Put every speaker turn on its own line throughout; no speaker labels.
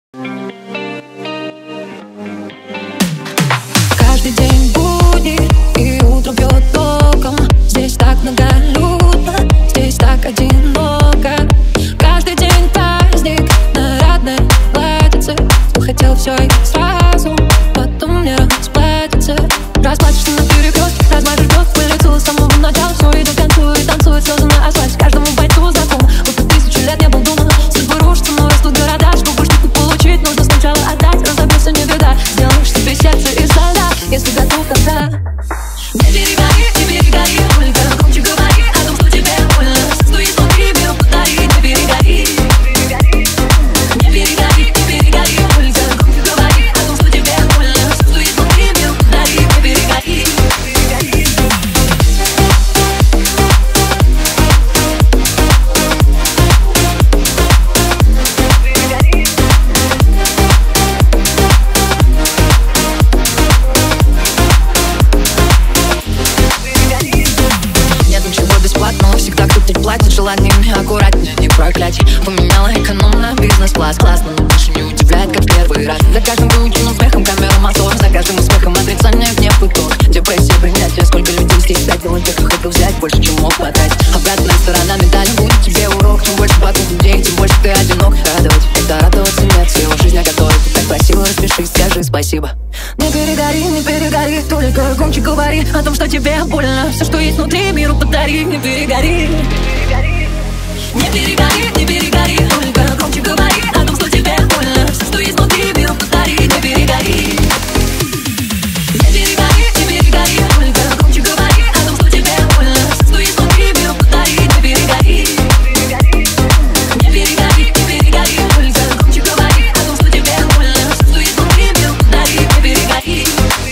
Каждый день будни и утро бьет током. Здесь так многолюдно, здесь так одиноко. Каждый день праздник, нарядное платьице. Кто хотел все и сразу, потом не расплатится. Расплачешься наперекрёст, размажешь дождь по лицу с самого начала. Все идет к концу и танцует слезы на асфальте. Каждому бойцу знаком, будто 1000 лет не был дома. Судьбы рушатся, но растут города. Чтобы что-то получить, нужно сначала отдать. Разобьешься, не беда, сделаешь себе сердце из льда. Если готов, тогда не перегори, не перегори. Только громче говори о том, что тебе больно. Стой изнутри, мир подари. Не перегори, не перегори, не перегори. Только громче говори о том, что тебе больно. Стой изнутри, мир подари. Не перегори. Всегда кто-то платит, желаниями аккуратнее, не проклятие. Поменяла экономно бизнес-класс, классно, но больше не удивляет, как в первый раз. За каждым выученным смехом камера мотор, за каждым успехом отрицание, гнев итог. Депрессия, принятие, сколько людей здесь тратило тех, кто хотел взять больше, чем мог потратить. Обратная сторона медали, будет тебе урок. Чем больше вокруг людей, тем больше ты одинок. Радовать, это радоваться нет, свою жизнь, о которой ты так просила, распиши, скажи спасибо. Не перегори, не перегори, только громче говори о том, что тебе больно. Все, что есть внутри, миру подари. Не перегори, не перегори, не перегори, только громче говори о том, что тебе больно. Все, что есть внутри, миру подари. Не перегори, не перегори, не перегори, только громче говори о том, что тебе больно. Все, что есть внутри, миру подари. Не перегори, не перегори, не перегори, только громче говори о том, что тебе больно. Все, что есть внутри, миру подари. Не перегори.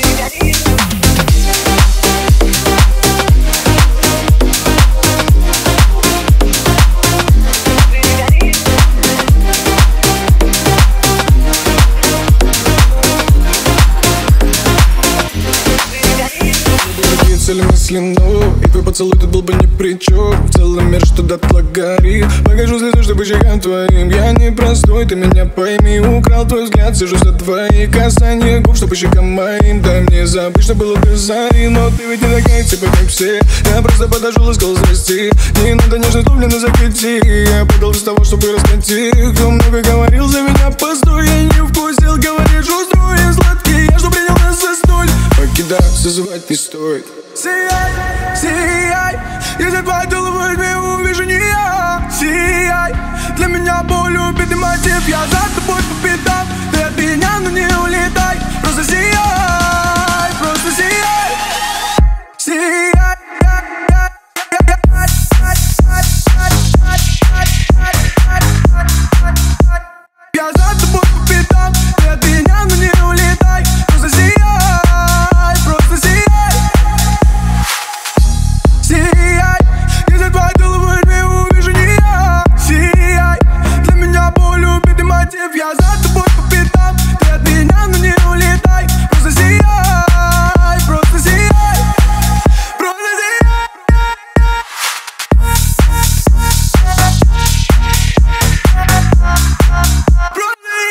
Цели мысли, но и твой поцелуй тут был бы ни при чем. В целом мир что дотла горит. Покажу слезы, чтобы щекам твоим. Я не простой, ты меня пойми. Украл твой взгляд, сижу за твои касания губ, что по щекам моим. Дай мне забыть, что было до зари. Но ты ведь не такая, типа как все. Я просто подошел и сказал здрасти. Не надо нежно слов, мне на закрытии. Я подал без того, чтобы раскатить. Кто много говорил за меня, постой. Я не вкусил, говоришь, устрой. Я сладкий, я что принял нас за столь. Покидаться звать не стоит. Сияй, сияй, если твой дул возьми, увижу не я. Сияй, для меня боль, убитый мотив. Я за тобой по пятам, ты от меня, но не улетай. Просто сияй, просто сияй. Сияй. Я за тобой по пятам, ты от меня, но не улетай. Просто сияй, просто сияй. Сияй, если твой дул возьми, увижу не я. Сияй, для меня боль, убитый мотив. Я за тобой по пятам, ты от меня, но не улетай. Просто сияй, просто сияй. Просто сияй. Просто сияй.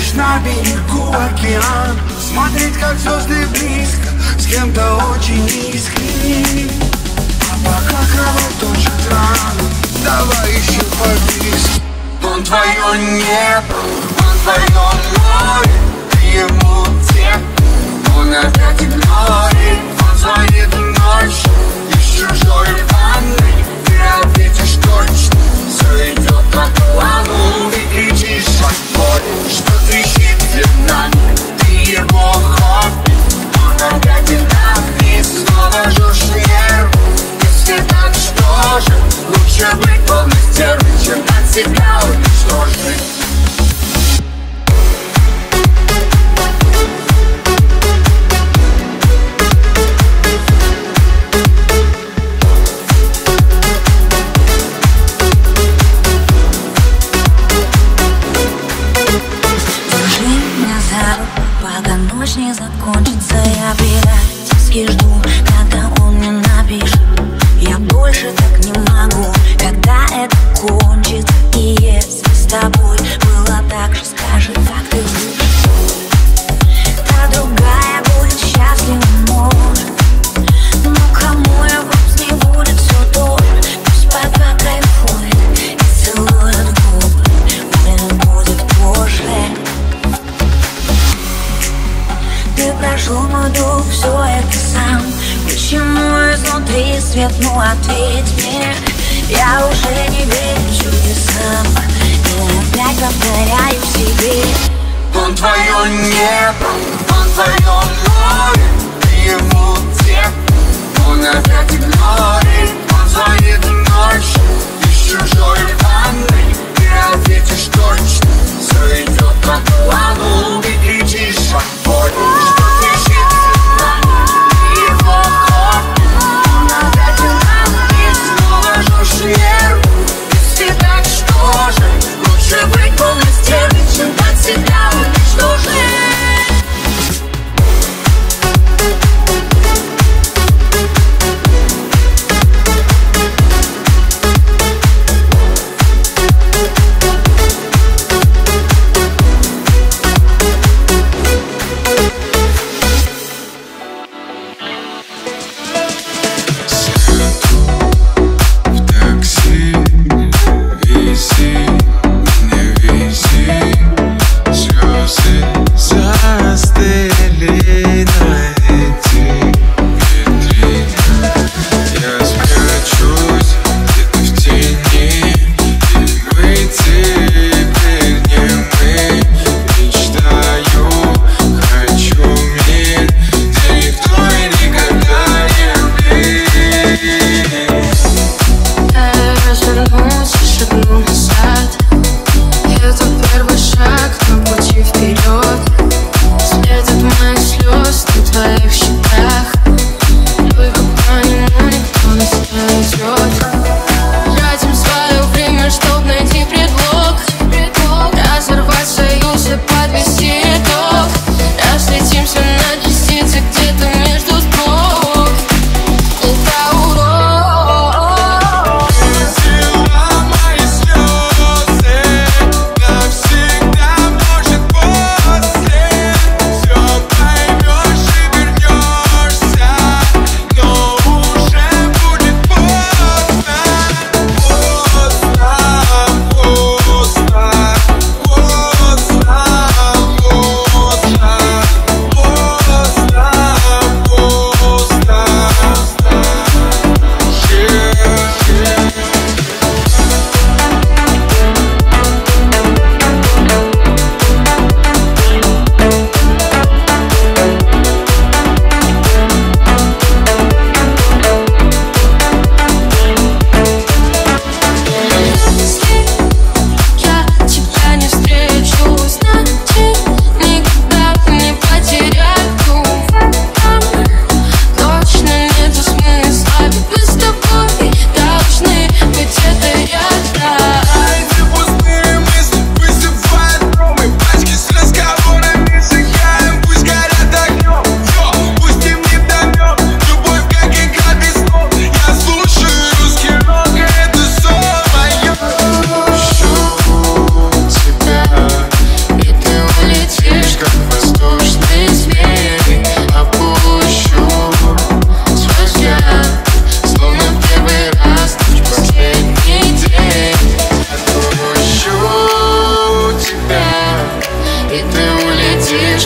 лишь на берегу океана, смотреть, как звезды близко, с кем-то очень искренне. А пока кровать точит рано, давай еще поближе. Он твое небо, он твое море, ты ему тепло, он опять игнорит. Он звонит ночью из чужой ванной, ты ответишь точно, все идет по плану. Ты кричишь от боли, что трещит перед нами, ты его хобби. Он опять вниз, снова жжешь нервы. Если так, что же, лучше быть полной стервой, чем от себя уничтожить.
Не закончится, я предательски жду, когда он мне напишет. Я больше так не могу, когда это кончится. И если с тобой было так же, скажи, как ты будешь. Та другая будет счастлива, может, но кому я грустно не будет все тоже. Пусть пока кайфует и целует губы, время будет позже. Ты прошел мой дух, все это сам. Почему изнутри свет, ну ответь мне. Я уже не верю чудесам, и опять повторяю себе.
Он твое небо, он твое море, ты ему тепло, он опять игнорит. Он звонит ночью из чужой ванной, ты ответишь точно, все идет по плану. Ты кричишь от боли, что трещит перед нами, ты его хобби. Он опять вниз, снова жжешь нервы. Если так, что же, лучше быть полной стервой, чем от себя уничтожить.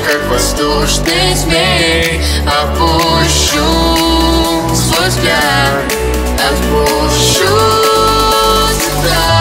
как воздушный змей. Опущу свой взгляд, отпущу тебя.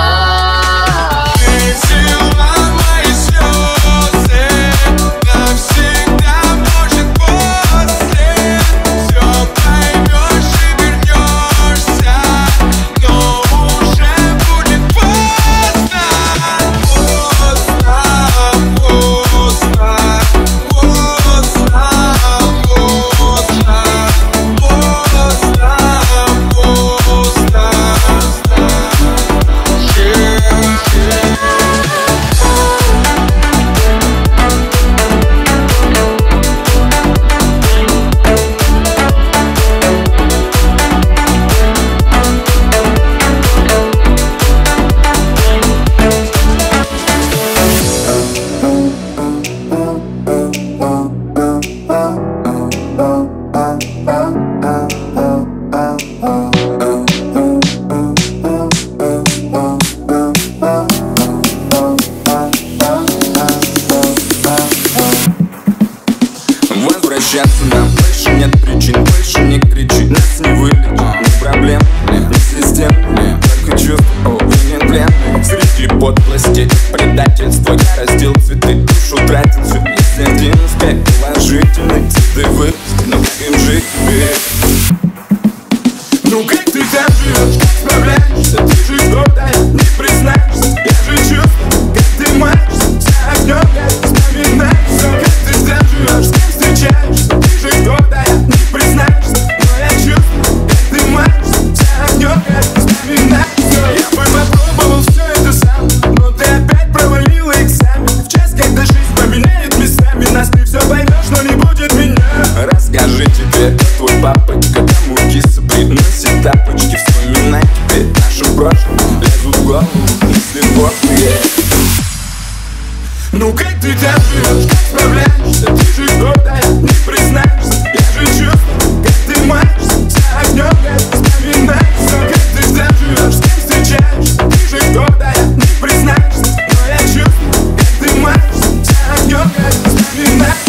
Возвращаться нам больше нет причин, больше не кричи, нас не вылечит, ни проблем, ни систем, только чувства, не тлен. Среди подлости, предательства я растил цветы, душу тратил все. Если один успех положительный, цветы вырасти, но как им жить теперь? Ну как ты там живешь, как справляешься? Ты же гордая, не признаешься. Я же чувствую, как ты маешься, вся огнем, как вспоминаешься. Как ты там живешь, с кем встречаешься? Ты же гордая, не признаешься. Но я чувствую, как ты маешься, вся огнем, как вспоминаешься. Я бы попробовал все это сам, но ты опять провалила экзамен. В час, когда жизнь поменяет местами нас, ты все поймешь, но не будет меня. Расскажи теперь, твой папочка тому киса приносит тапочки. Вспоминай теперь наше прошлое, лезут в голову мысли плохие. Ну как ты там живешь, как справляешься? Ты же гордая, не признаешься. Я же чувствую, как ты маешься, вся огнем, как вспоминаешься. Как ты там живешь, с кем встречаешься? Ты же гордая, не признаешься. Но я чувствую, как ты маешься, вся огнем, как вспоминаешься.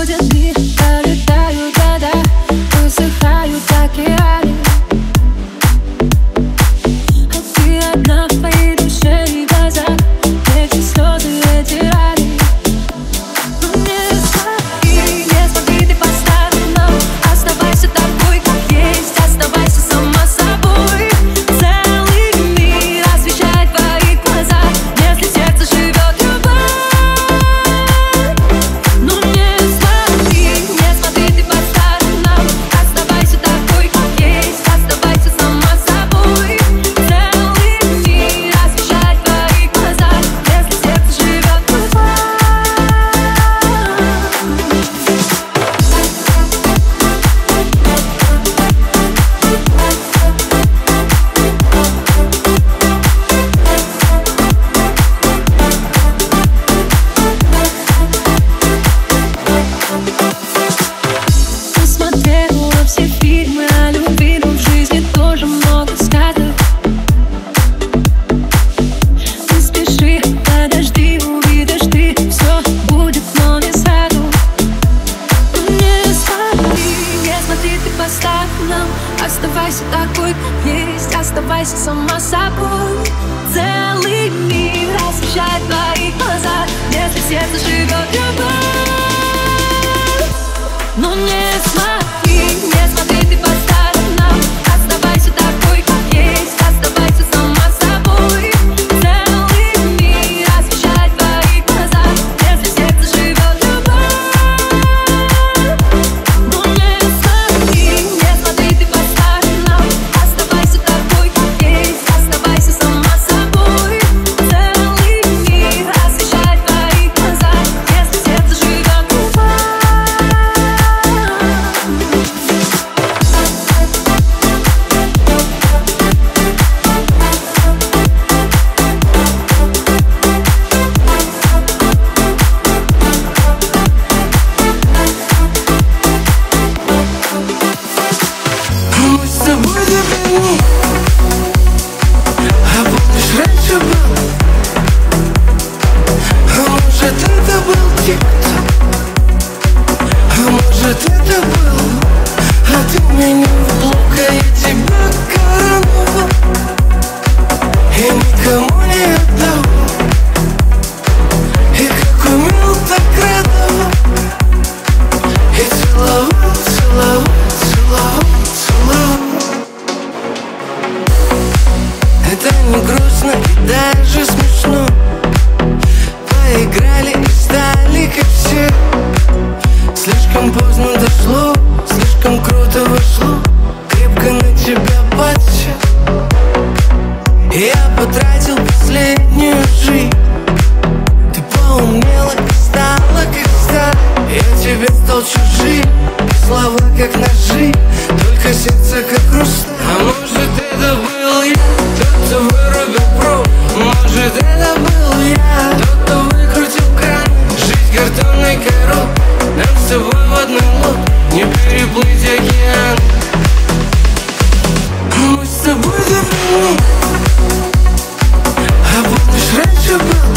Уходят дни, пролетают года, высыхают океаны. А ты одна в твоей душе и глазах, эти слезы, эти раны. Ну не смотри, ты поставь нам. Оставайся такой, как есть, оставайся сама собой. Целый мир освещает в твоих глазах, если сердце живет любовь. Ну не смотри, ты поставь нам. Оставайся такой, как есть, оставайся сама собой. Целый мир освещает в твоих глазах, если сердце живет любовь. Посмотрела все фильмы о любви, но в жизни тоже много сказок. Не спеши, подожди, увидишь ты, все будет, но не сразу. Не смотри, ты поставь нам. Оставайся такой, как есть, оставайся сама собой. Целый мир освещает твои глаза, если сердце живет любовь. Ну не смотри, ты поставь нам. Оставайся такой, как есть, оставайся сама собой. Целый мир освещает твои глаза, если сердце живет любовь. Ну не смотри, ты поставь нам. Оставайся такой, как есть, оставайся сама собой. Целый мир освещает твои глаза, если сердце живет любовь.
Мы с тобой любимы. А помнишь, раньше был? А может, это был тик-ток? А может, это был? А ты меня в блок, а я тебя короновал и никому не отдал. И как умел, так радовал. И целовал, целовал, целовал, целовал. Это не грустно и даже смешно. Поиграли и стали как все. Слишком поздно дошло, слишком круто вошло. Крепко на тебя подсел. Я потратил последнюю жизнь. Ты поумнела и стала как сталь. Я тебе стал чужим, и слова как ножи, только сердце как хрусталь. А может, это был я, тот, кто вырубил провод. Может, это был я, тот, кто выкрутил кран. Жизнь картонной коробкой, нам с тобой в одной лодке не переплыть океан. Мы с тобой любимы. А помнишь, раньше был?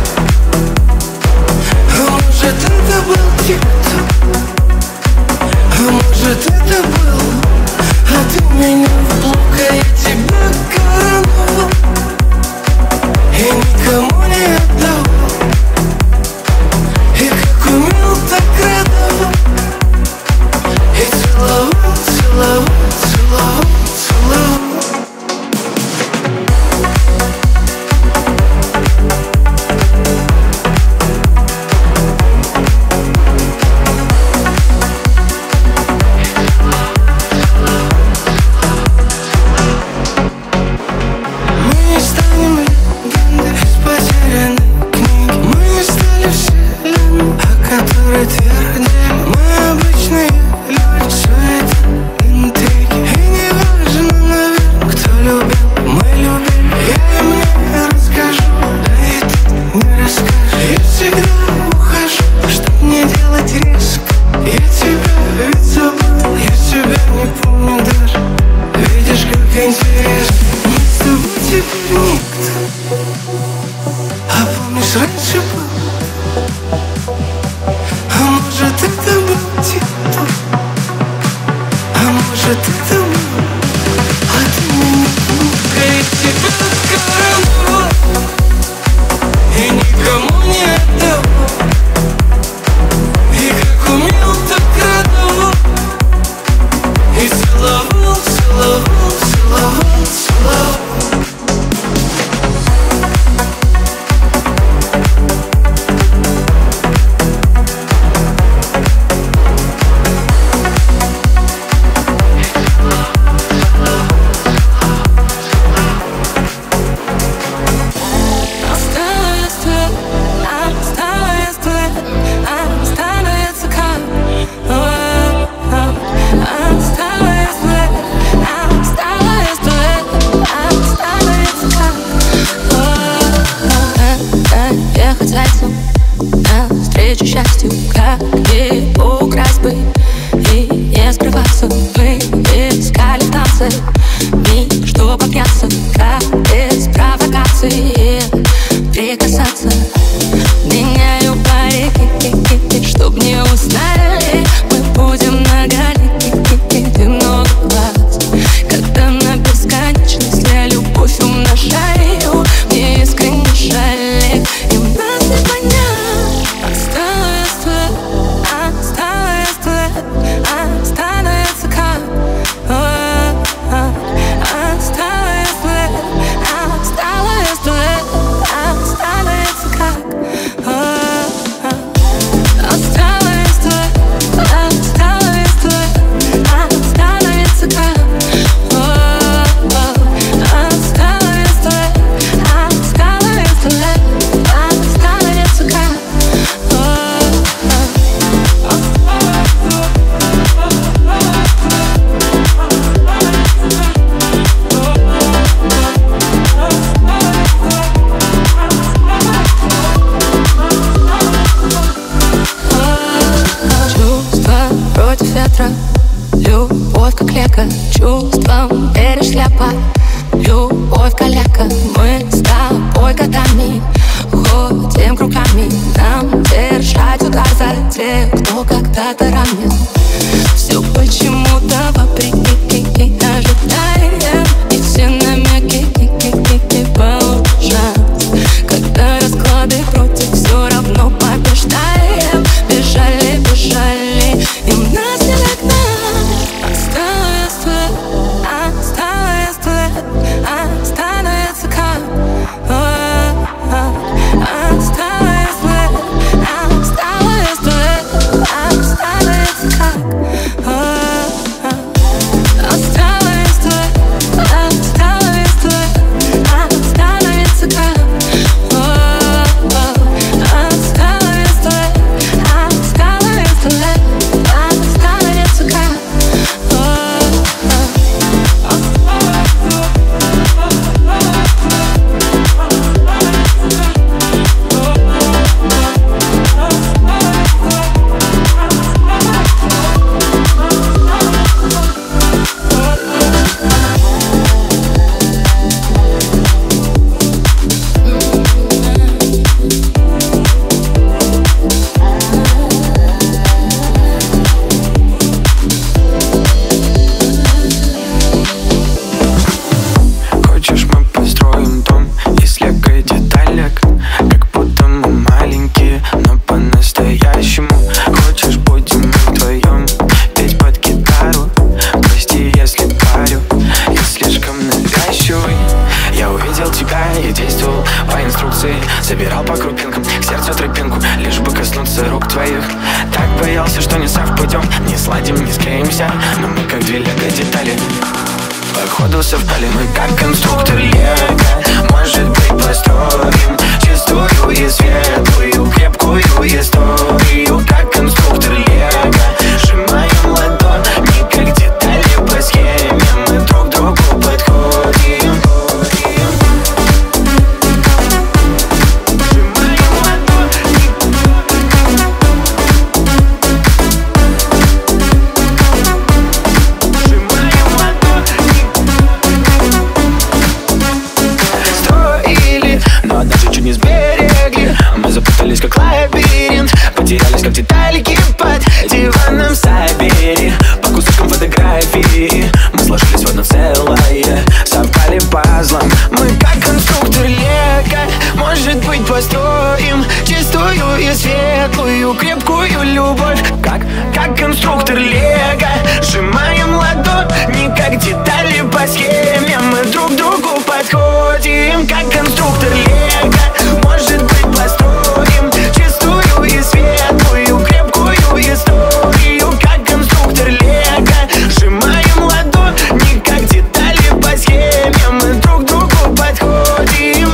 А может, это был тик-ток? А может, это был? А ты меня в блок, а я тебя короновал и никому не отдал.
навстречу счастью, как его украсть бы и не скрываться. Мы искали танцы, миг, чтобы обняться, как без провокации прикасаться. Меняю парики, чтоб не узнали. Мы будем на галере, ты много глаз. Когда на бесконечность я любовь умножаю, мне искренне жаль, и нас не понять. Осталось останется как любовь как лекарь, чувством веришь шляпа. Любовь каляка, мы с тобой годами ходим кругами. Нам держать удар за тех, кто когда-то ранен. Все почему-то вопреки ожидаем, и все намеки получат. Когда расклады против, все равно побеждаем. Бежали, и нас не догнать. Останется как
Собирал по крупинкам к сердцу тропинку, лишь бы коснуться рук твоих. Так боялся, что не совпадем, не сладим, не склеимся, но мы как две лего-детали. Походу совпали мы как конструктор лего. Может быть, построим чистую и светлую, крепкую историю. Как конструктор лего, сжимаем ладонь, не как детали по схеме. Мы друг к другу подходим. Как лабиринт, потерялись как деталики под диваном Сайбери. По кусочкам фотографии мы сложились в одно целое, совпали пазлом. Мы как конструктор лего. Может быть, построим чистую и светлую, крепкую любовь. Как конструктор лего, сжимаем ладонь, не как детали по схеме. Мы друг к другу подходим. Как конструктор лего. Может быть, построим чистую и светлую, крепкую историю. Как конструктор лего, сжимаем ладонь, не как детали по схеме. Мы друг к другу подходим.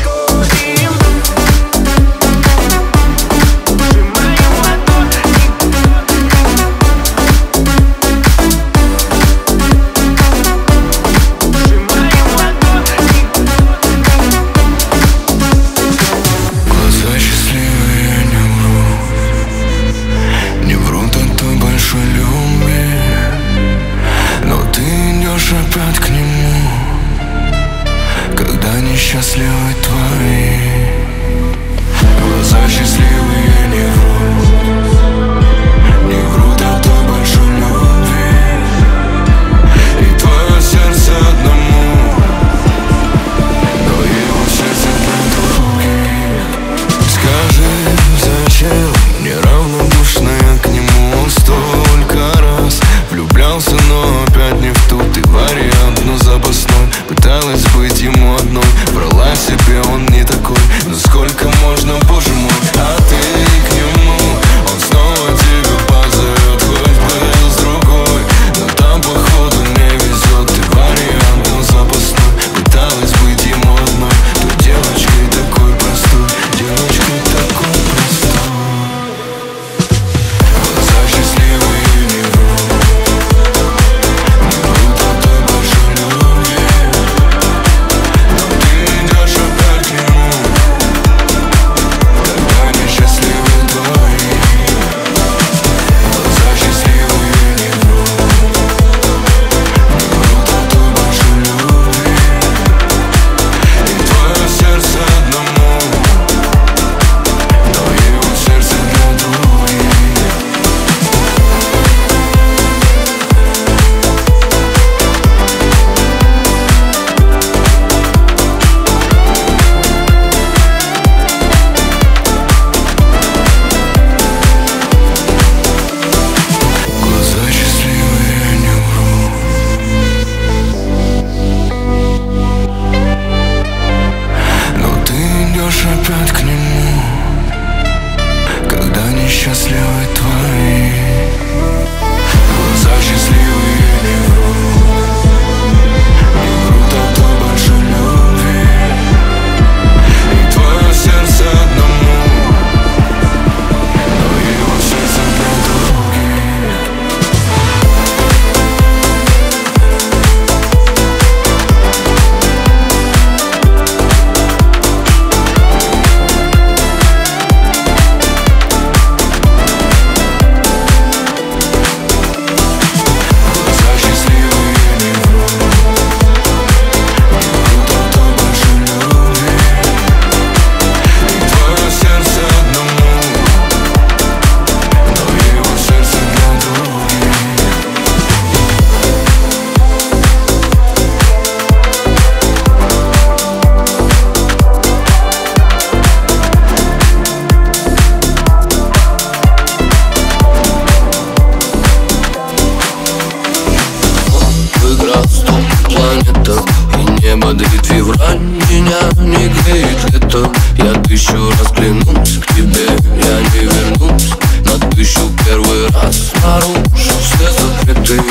небо давит февраль, меня не греет лето. Я 1000 раз клянусь, к тебе я не вернусь. На 1001 раз нарушу все запреты.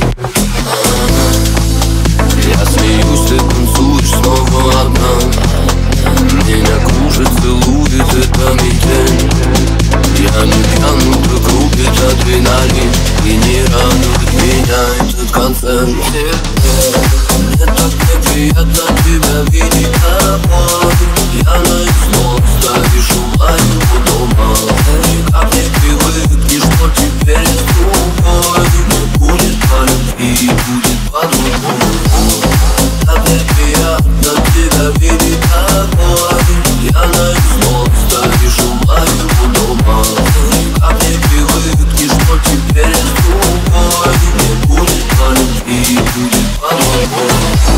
Я смеюсь, ты танцуешь снова одна. Меня кружит, целует эта метель. Я не пьян, так рубит адреналин. И не радует меня этот концерт. Мне так неприятно тебя видеть тобой. Я наизлом ставишь лайк у дома. Никак не привыкнешь, что теперь с другой. Не будет по любви, будет по-другому. Так неприятно тебя видеть тобой. Я наизлом ставишь лайк у дома. Никак не привыкнешь, что теперь с другой. Не будет по любви, будет по-другому.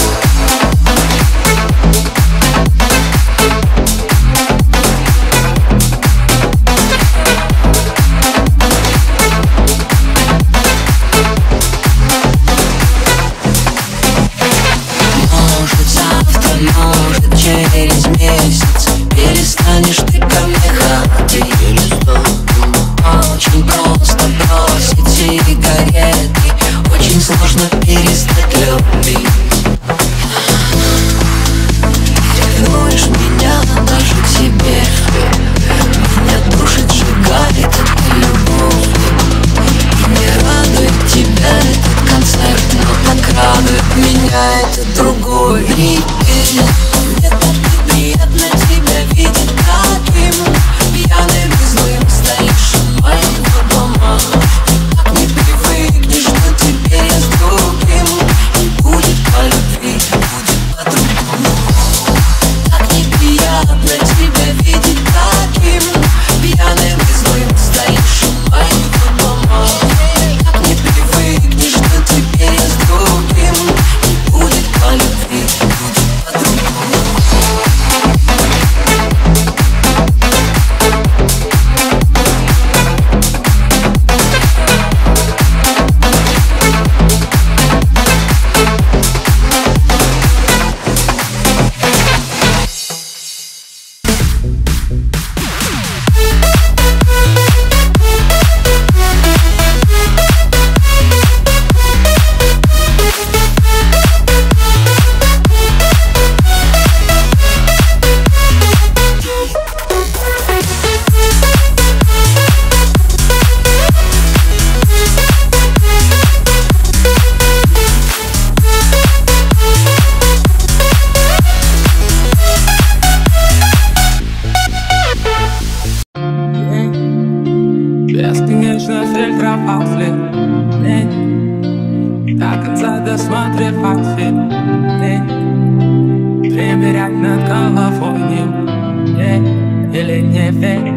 Может, через месяц перестанешь ты ко мне ходить. Очень просто бросить сигареты, очень сложно перестать любить. Ревнуешь меня даже к себе. Меня душит, сжигает эта любовь. И не радует тебя этот концерт, но так радует меня этот другой. Мне так неприятно тебя видеть таким пьяным и злым. Стоишь у моего дома. Так не привыкнешь, что теперь я с другим. Не будет по любви, будет по-другому. Так неприятно тебя видеть таким пьяным и злым. Стоишь у моего дома. Так не привыкнешь, что теперь я с другим. Не будет по любви, будет по-другому.
Бесконечно фильтровал след. До конца досматривал фильм. Примерять над головой не или не верь.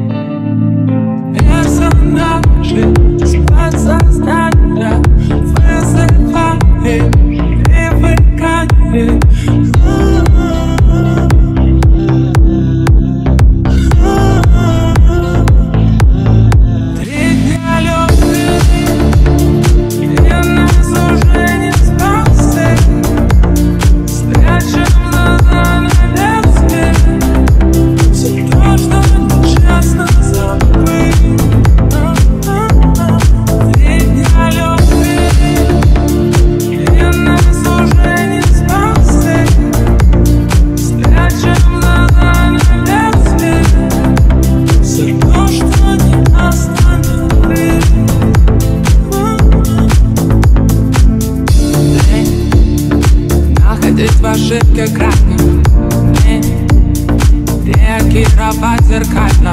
Персонажи с подсознания вызывает привыкание.
ошибки крайне реагировать зеркально,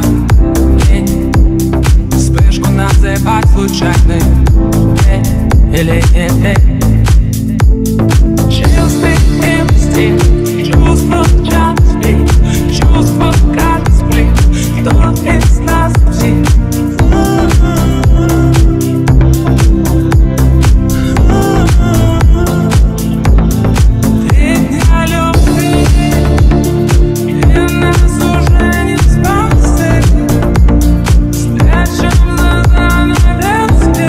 вспышку называть случайной или нет. Чистый инстинкт, чувство части, чувство как сплит, кто из нас псих.
Спрячем глаза на детстве.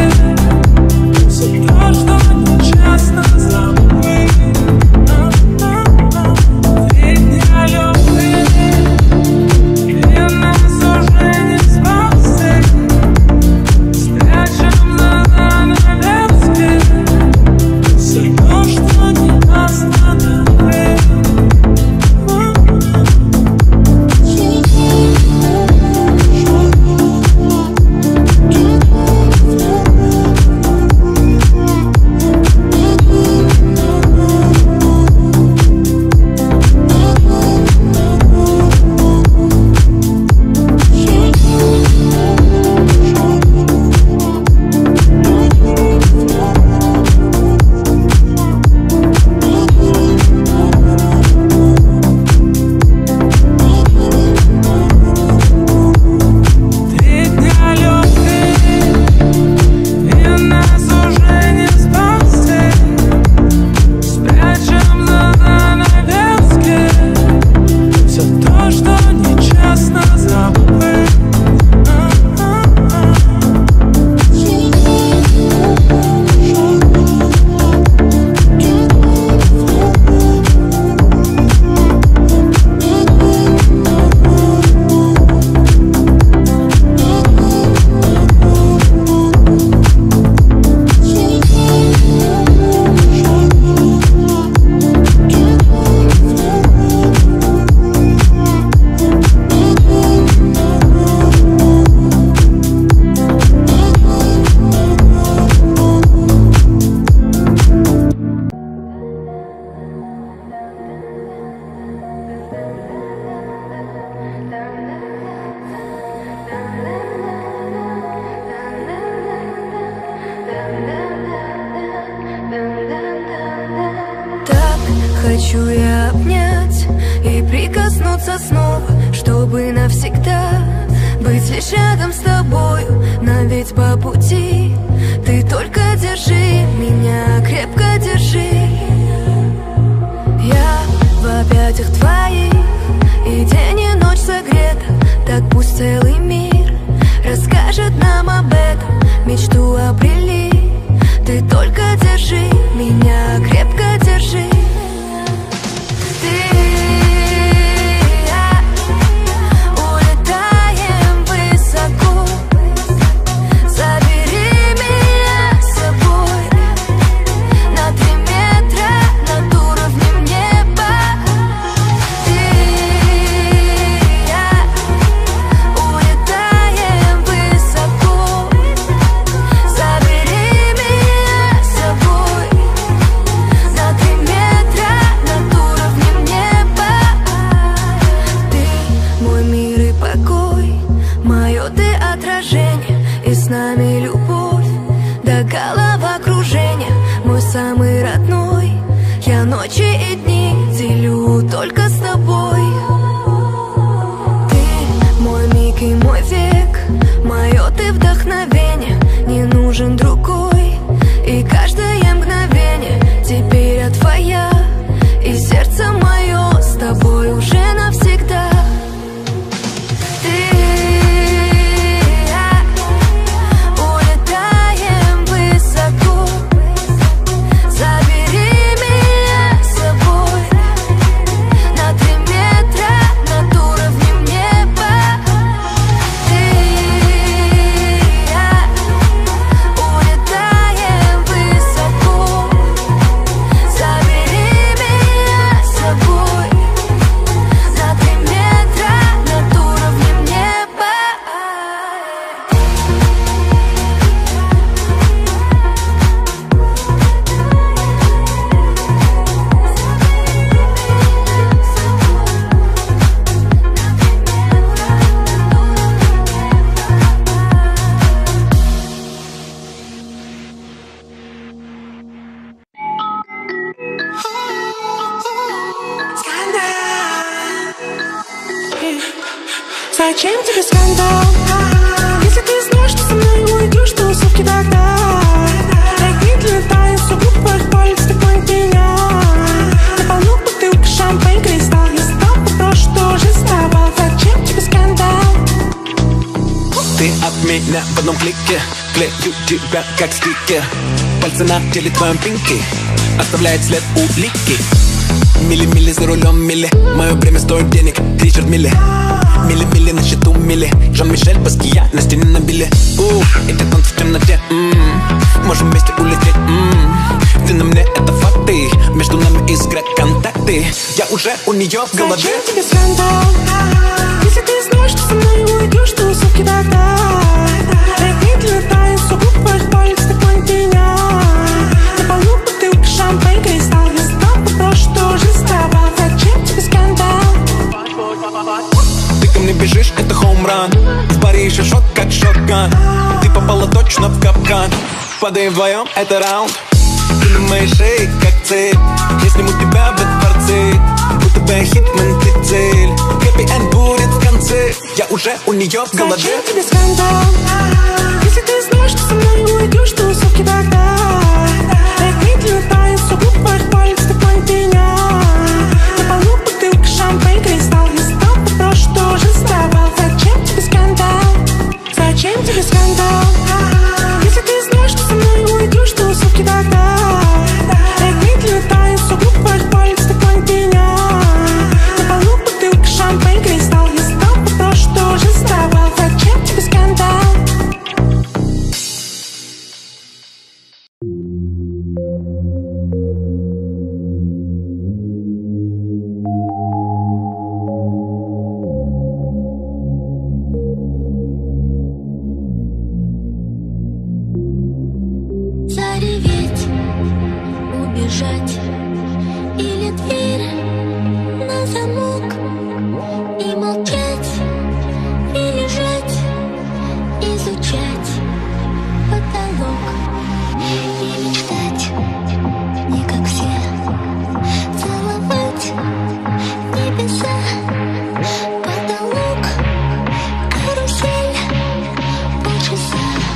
Хочу я обнять и прикоснуться снова, чтобы навсегда быть лишь рядом с тобою. Нам ведь по пути. Ты только держи меня, крепко держи. Я в объятиях твоих, и день и ночь согрета. Так пусть целый мир расскажет нам об этом. Мечту обрели. Ты только держи меня, крепко держи. И с нами любовь до головокружения. Мой самый родной, я ночи и дни делю только с тобой. Ты мой миг и мой век, мое ты вдохновение. Не нужен другой, и каждое мгновение теперь я твоя. И сердце мое с тобой уже навсегда.
Зачем тебе скандал? Если ты знаешь, что со мной уйдешь, то сутки тогда. Ракеты летают, все губ твоих пальцев, так меня. Наполню бутылку шампань, кристалл. Если там попрошу, тоже с тобой. Зачем тебе скандал?
Ты от меня в одном клике, клею тебя как стикер. Пальцы на теле твоем пинки оставляет след улики. Мили-мили за рулем, мили. Мое время стоит денег, Ричард Милли. Мили-мили на счету, мили. Жан-Мишель, Баския на стене набили. Эти танцы в темноте, можем вместе улететь, Ты на мне, это факты. Между нами искрят контакты. Я уже у нее в голове.
Зачем тебе скандал? Если ты знаешь, что со мной уйдешь, то сутки тогда. Ракеты летают, все губ твоих пальцев, так меня. Наполню бутылку шампань, кристалл. Если там попрошу, тоже с тобой. Зачем тебе скандал?
Ты ко мне бежишь, это хоумран. В баре еще шот, как шотган. Ты попала точно в капкан. Падаем вдвоем, это раунд. Ты на моей шее, как цель. Я сниму тебя в дворце. Будто бы хитмен, ты цель. Хэппи-энд будет в конце. Я уже у нее в голове.
Зачем тебе скандал? Если ты знаешь, что со мной уйдешь, то сутки тогда. Ракеты летают, все губ твоих пальцев, так меня. Наполню бутылку шампань, кристалл. Если там попрошу, тоже с тобой. Зачем тебе скандал? Зачем тебе скандал? Если ты знаешь, что со мной уйдешь, то сутки тогда. Ракеты летают, все губ твоих пальцев, так меня. Наполню бутылку шампань, кристалл. Если там попрошу, тоже с тобой. Зачем тебе скандал?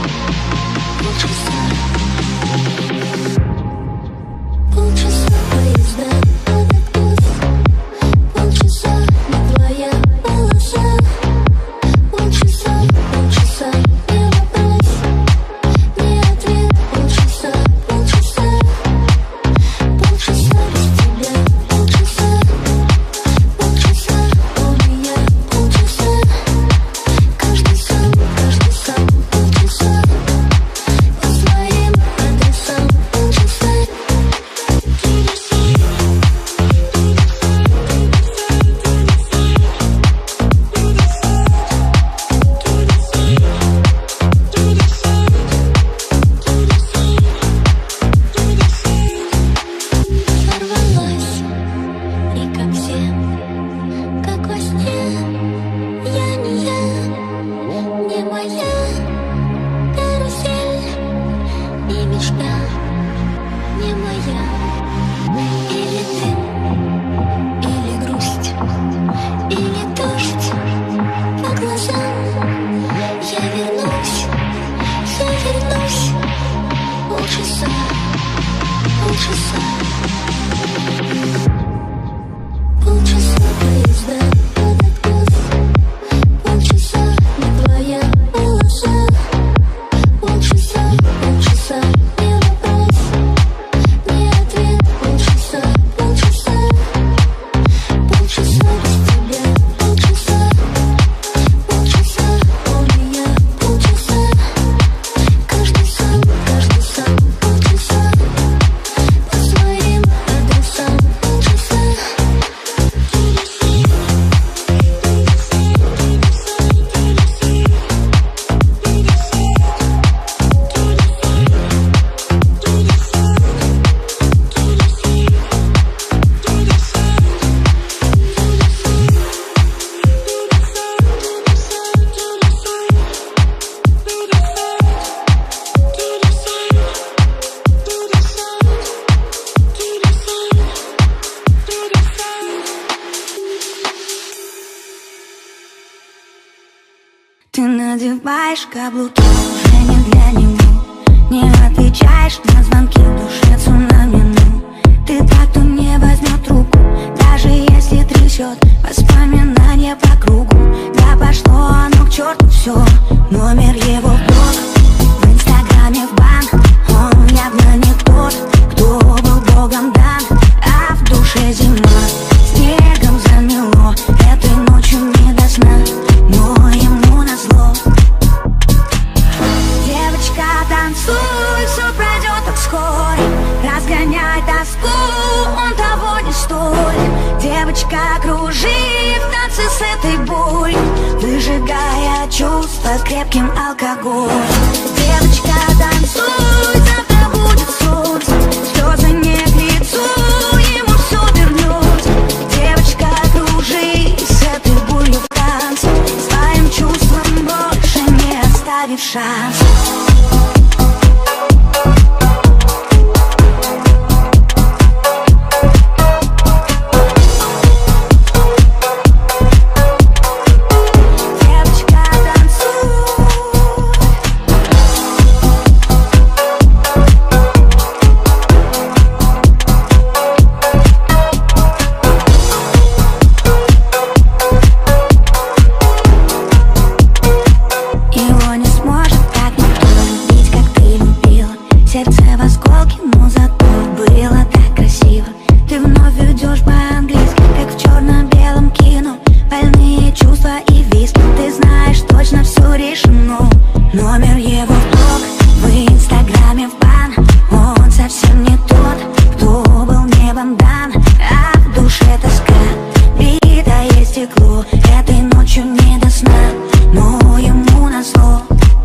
Ты надеваешь каблуки уже не для него, не отвечаешь на звонки, в душе цунами. Ты так, кто не возьмет руку, даже если трясет воспоминания по кругу. Да пошло оно к черту все, номер его в блог, в инстаграме в бан. Он явно не тот, кто был богом дан, а в душе зима, снегом замело. Этой ночью не до сна, но ему назло. Девочка, танцуй, все пройдет так скоро, разгоняй тоску, он того не стоит. Девочка, кружи в танце с этой болью, выжигая чувства крепким алкоголем. Девочка, танцуй, завтра будет солнце, слезы не к лицу, ему все вернется. Девочка, кружи с этой болью в танце, своим чувствам больше не оставив шанс. Номер его в блог, в инстаграме в бан. Он совсем не тот, кто был небом дан, а в душе тоска, битое стекло. Этой ночью не до сна, но ему назло.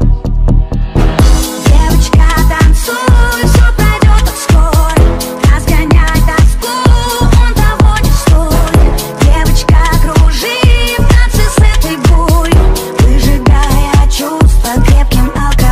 Девочка, танцуй, все пройдет так скоро, разгоняй тоску, он того не стоит. Девочка, кружи в танце с этой болью, выжигая чувства крепким алкоголем.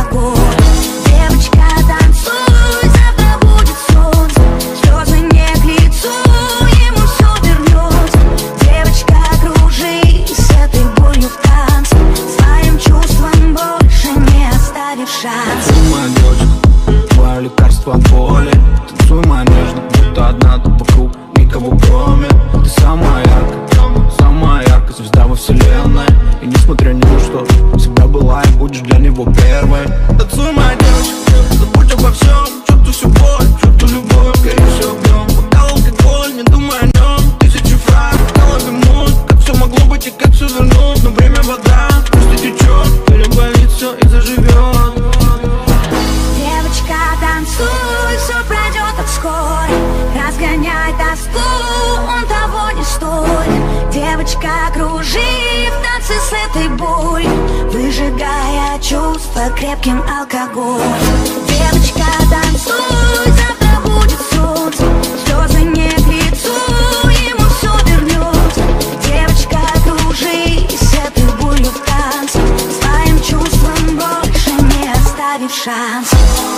оставив шанс.
Танцуй, моя девочка, твое лекарство от боли. Танцуй, моя нежно, будто одна тут вокруг, никого кроме. Ты самая яркая звезда во вселенной. И несмотря ни на что, всегда была и будешь для него первой. Танцуй, моя девочка, забудь обо всем. Чувствуй всю боль, чувствуй любовь, гори все огнем. Бокал алкоголь, не думай о нем. Тысячи фраз, в голове муть. Как все могло быть и как все вернуть. Но время вода, пусть и течет. Или болит все и заживет.
Девочка, танцуй, все пройдет так скоро. Разгоняй тоску, он того не стоит. Девочка, кружи в танце с этой болью, выжигая чувства крепким алкоголем. Девочка, танцуй, завтра будет солнце. Слезы не к лицу, ему все вернется. Девочка, кружи с этой болью в танце, своим чувствам больше не оставив шанс.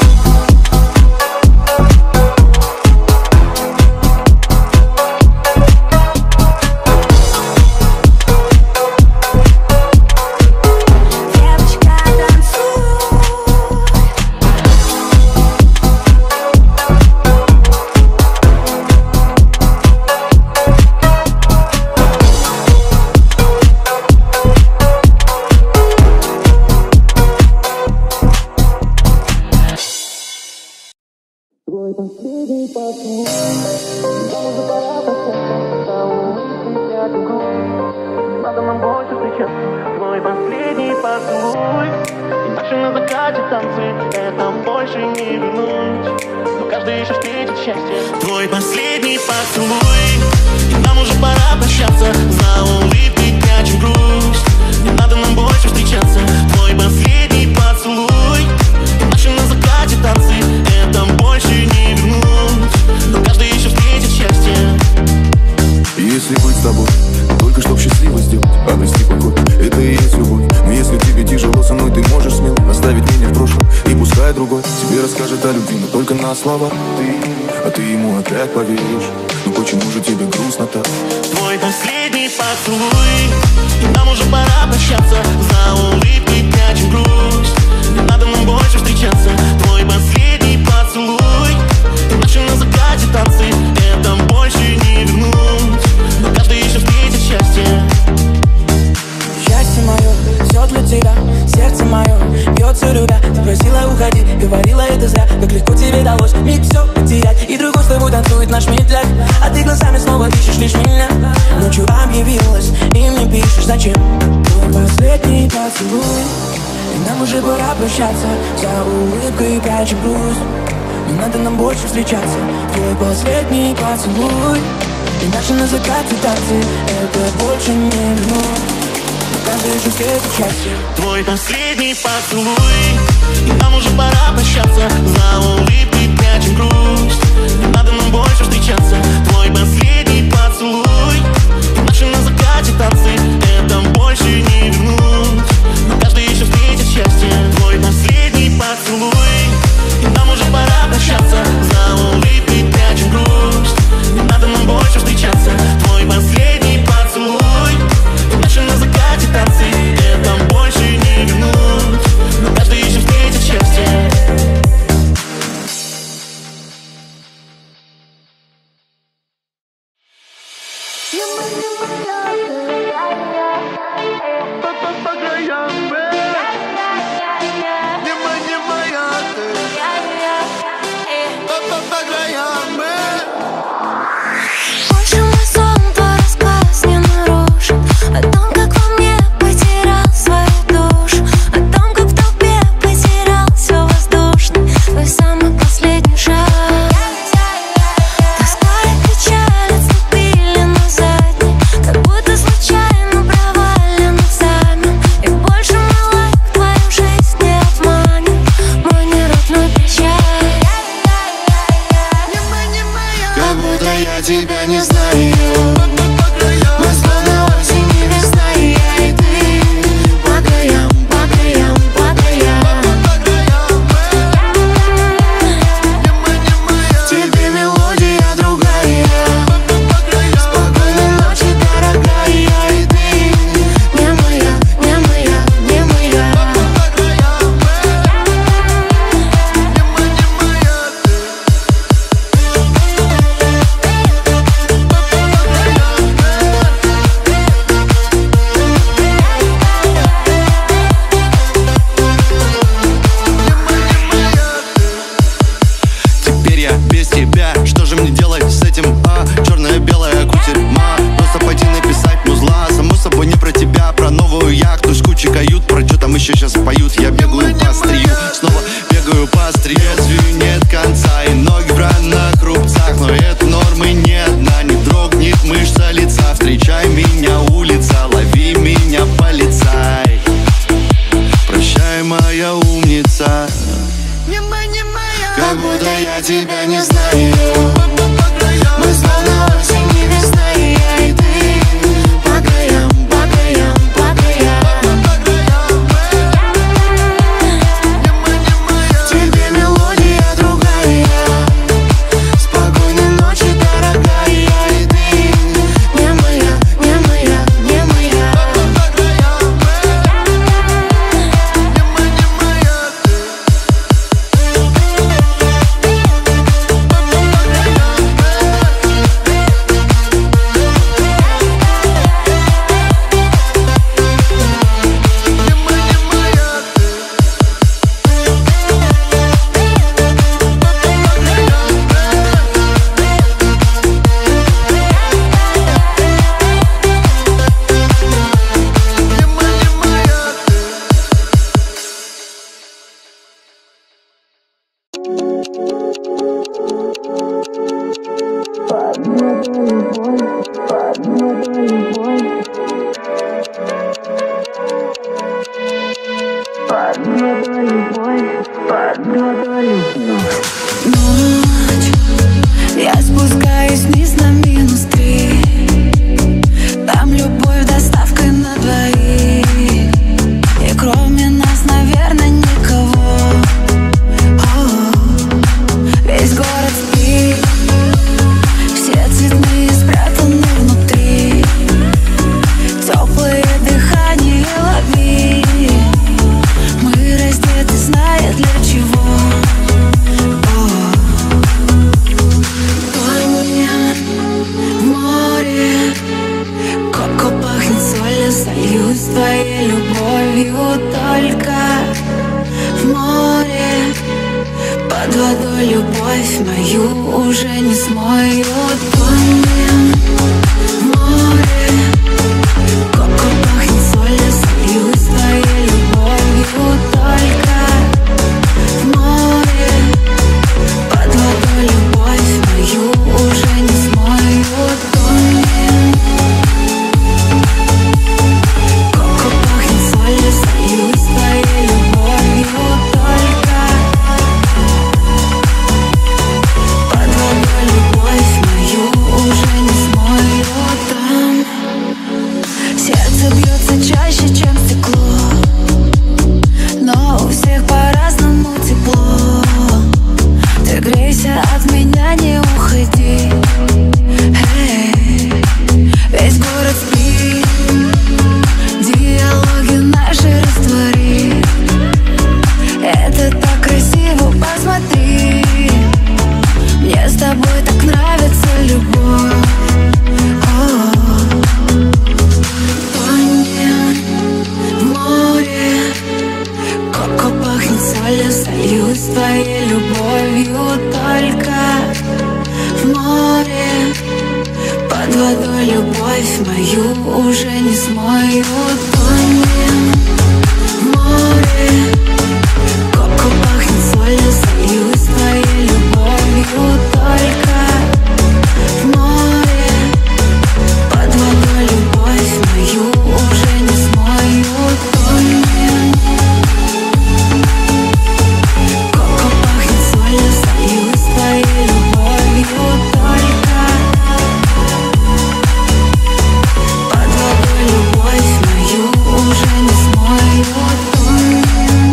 Надо нам больше встречаться. Твой последний поцелуй, и наши на закате танцы. Это больше не вернуть, но каждый еще встретит счастье. Твой последний поцелуй, и нам уже пора прощаться. За улыбкой прячем грусть, не надо нам больше встречаться. Твой последний поцелуй, и наши на закате танцы. Это больше не вернуть, но каждый еще встретит счастье.
Если быть с тобой, только чтоб счастливо сделать, обрести покой, это и есть любовь. Но если тебе тяжело со мной, ты можешь смело оставить меня в прошлом, и пускай другой тебе расскажет о любви, но только на слова. Ты ему опять поверишь, но почему же тебе грустно так?
Твой последний поцелуй, и нам уже пора прощаться. За улыбкой прячем грусть, не надо нам больше встречаться. Твой последний поцелуй, и наши на закате танцы. Это больше не вернуть, но каждый еще встретит счастье.
Счастье мое, все для тебя, сердце мое бьется любя. Ты просила уходить, говорила это зря. Как легко тебе далось миг все потерять, и другой с тобой танцует наш медляк. А ты глазами снова ищешь лишь меня. Ночью объявилась и мне пишешь зачем. Твой последний поцелуй, и нам уже пора прощаться. За улыбкой прячем грусть, не надо нам больше встречаться. Твой последний поцелуй, и наши на закате танцы. Это больше не вернуть, каждый же встретит счастье.
Твой последний поцелуй, и нам уже пора прощаться. За улыбкой прячем грусть, не надо нам больше встречаться. Твой последний поцелуй, и наши на закате танцы. Это больше не вернуть, но каждый еще встретит счастье. Твой последний поцелуй, и нам уже пора прощаться. За улыбкой прячем грусть, не надо нам больше встречаться. Твой последний поцелуй, и наши на закате танцы. Это больше не вернуть, но каждый еще встретит счастье.
еще сейчас поют. Я бегаю по острию, снова бегаю по острию. Лезвию нет конца и ноги в ранах рубцах, но это нормы ни одна не дрогнет мышца лица. Встречай меня, улица, лови меня, полицай. Прощай, моя умница, как будто я тебя не знаю. Мы словно осень и весна, и я, и ты. По краям, по краям, по краям. В тебе мелодия другая. Спокойной ночи, дорогая, я и ты. Не моя, не моя, не моя.
Ночь, я спускаюсь вниз на -3. Там любовь доставкой на двоих, и кроме нас, наверное, никого. Весь город спит, все цветные спрятаны внутри. Теплое дыхание лови. Мы раздеты, зная для чего. Тонем в море, коко пахнет солью. Сольюсь твоей любовью только в море. Под водой любовь мою уже не смоют. Тонем в море, коко пахнет солью. Сольюсь твоей любовью только в море. Под водой любовь мою уже не смоют. Тонем, коко пахнет солью. Сольюсь твоей любовью только под водой любовь мою уже не смоют. Там сердце бьется чаще, чем стекло, но у всех по-разному тепло. Ты грейся от меня, не уходи. Эй, весь город спит, диалоги наши раствори. Это так красиво, посмотри. Мне с тобой так нравится любовь. Тонем в море, коко пахнет солью. Сольюсь твоей любовью только в море. Под водой любовь мою уже не смоют. Тонем в море, коко пахнет солью. Сольюсь твоей любовью только в море. Под водой любовь мою уже не смоют. Тонем, коко пахнет солью. Сольюсь твоей любовью только под водой любовь мою уже не смоют. Тонем.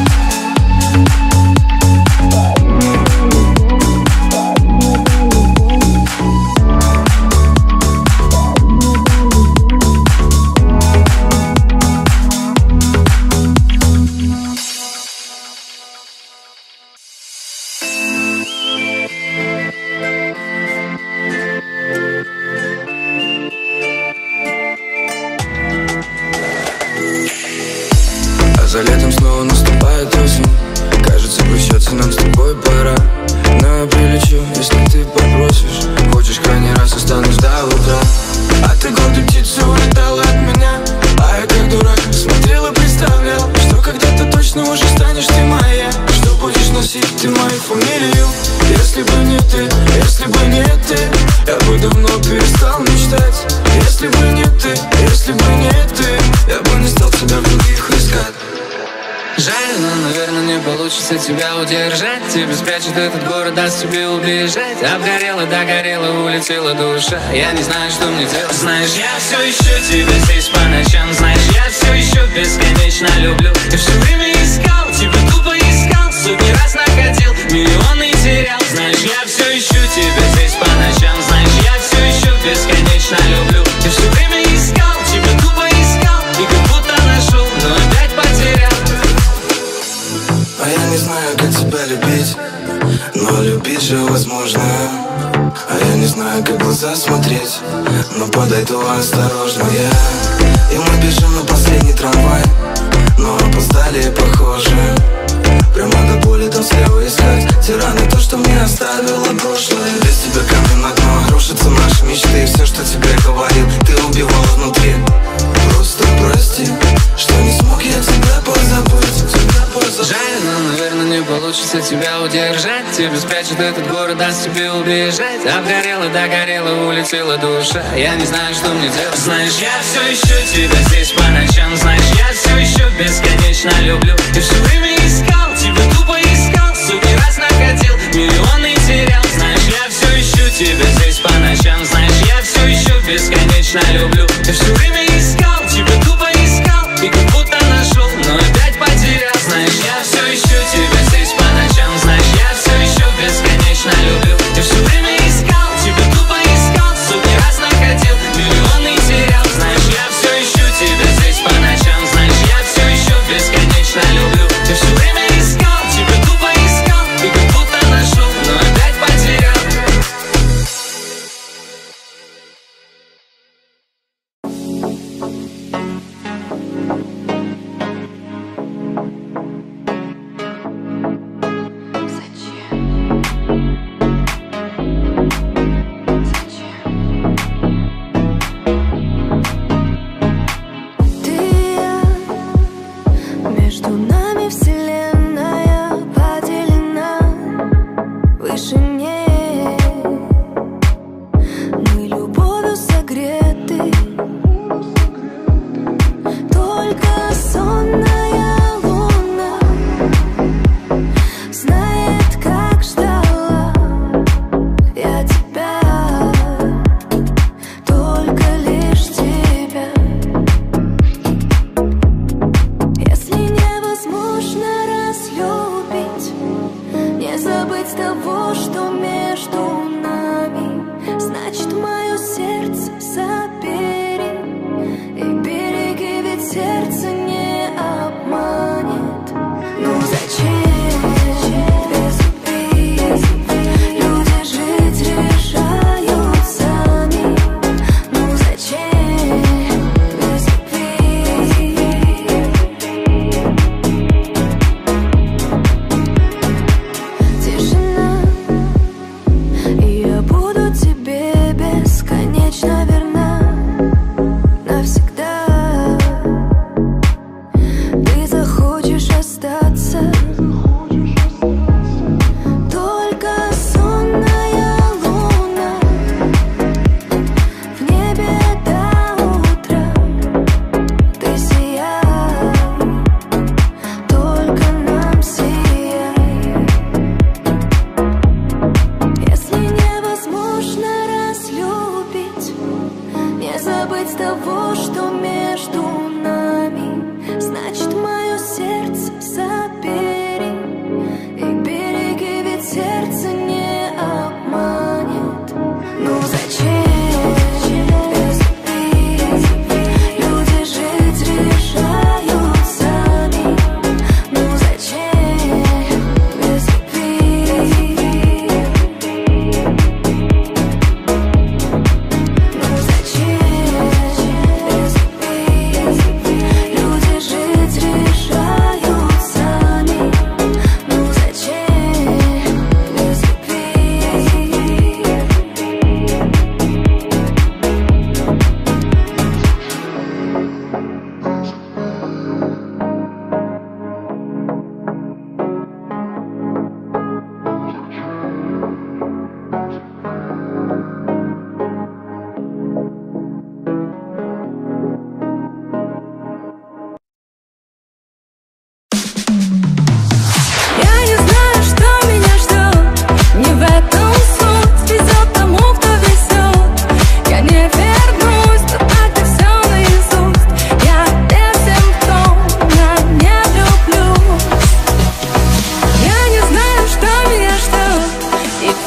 А за летом снова наступает осень. Кажется, прощаться нам с тобой пора. Но я прилечу, если ты попросишь. Хочешь, крайний раз останусь до утра. А ты гордой птицей улетала от меня, а я как дурак смотрел и представлял, что моя, что будешь носить ты мою фамилию. Если бы не ты, если бы не ты, я бы давно перестал мечтать. Если бы не ты, если бы не ты, я бы не стал тебя в других искать.
Жаль, но, наверное, не получится тебя удержать. Тебе спрячет этот город, даст тебе убежать. Обгорела, догорела, улетела душа. Я не знаю, что мне делать. Знаешь, я все ищу тебя здесь по ночам. Знаешь, я все еще бесконечно люблю. Я все время искал, тебя тупо искал. Сотни раз находил, миллионы терял. Знаешь, я все ищу тебя здесь по ночам. Знаешь, я все еще бесконечно люблю. Я все время искал, тебя тупо искал. И как будто нашел, но опять потерял.
А я не знаю, как тебя любить, но любить же возможно. А я не знаю, как в глаза смотреть, но подойду осторожно я. И мы бежим на последний трамвай, но опоздали, похоже. Прямо до боли там слева искать те раны, то, что мне оставило прошлое. Без тебя камень на дно, рушатся наши мечты. Все, что тебе говорил, ты убивал внутри. Просто прости, что не смог я тебя позабыть.
Жаль, но, наверное, не получится тебя удержать. Тебе спрячет этот город, даст тебе убежать. Обгорела, догорела, улетела душа. Я не знаю, что мне делать. Знаешь, я все ищу тебя здесь по ночам. Знаешь, я все еще бесконечно люблю. Я все время искал, тебя тупо искал. Сотни раз находил, миллионы терял. Знаешь, я все ищу тебя здесь по ночам. Знаешь, я все еще бесконечно люблю. Я все время искал, тебя тупо искал. И как будто нашел, но опять потерял. Знаешь, я все ищу тебя здесь по ночам. Знаешь, я все еще бесконечно люблю. Я все время искал, тебя тупо искал. Сотни раз находил, миллионы терял. Знаешь, я все ищу тебя здесь по ночам. Знаешь, я все еще бесконечно люблю. Я все время искал, тебя тупо искал. И как будто нашел, но опять потерял.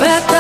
в этом